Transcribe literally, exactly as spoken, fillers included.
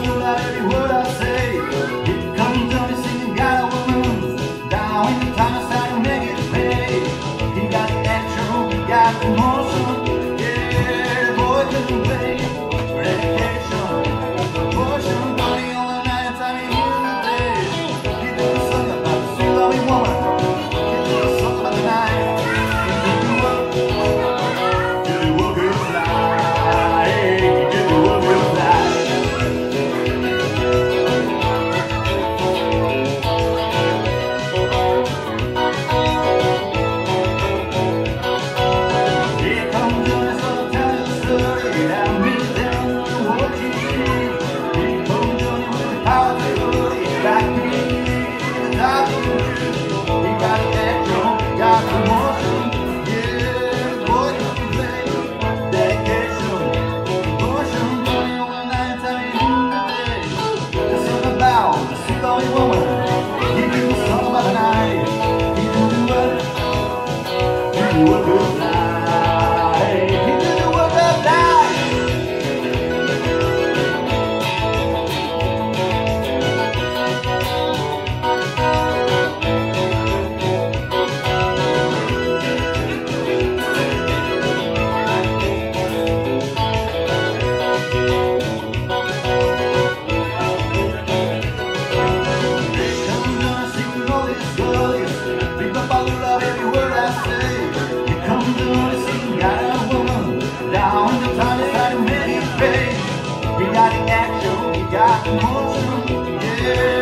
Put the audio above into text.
follow out every word I say. Here comes Johnny singing, got a woman down in the town side to make it pay. He got the action, he got the motion. Yeah, the boy can play. Dedication, devotion, Johnny on the night time he in the day. He did a song about the sweet loving woman. He did a song about the night. He did the work, did the work of his life. He did the work of his life. Work of life. He did the work of life. They come down singing all these girlies. Big up all the love every word I say. Got a woman down in the town side to make it pay. He got the action, he got the motion, yeah.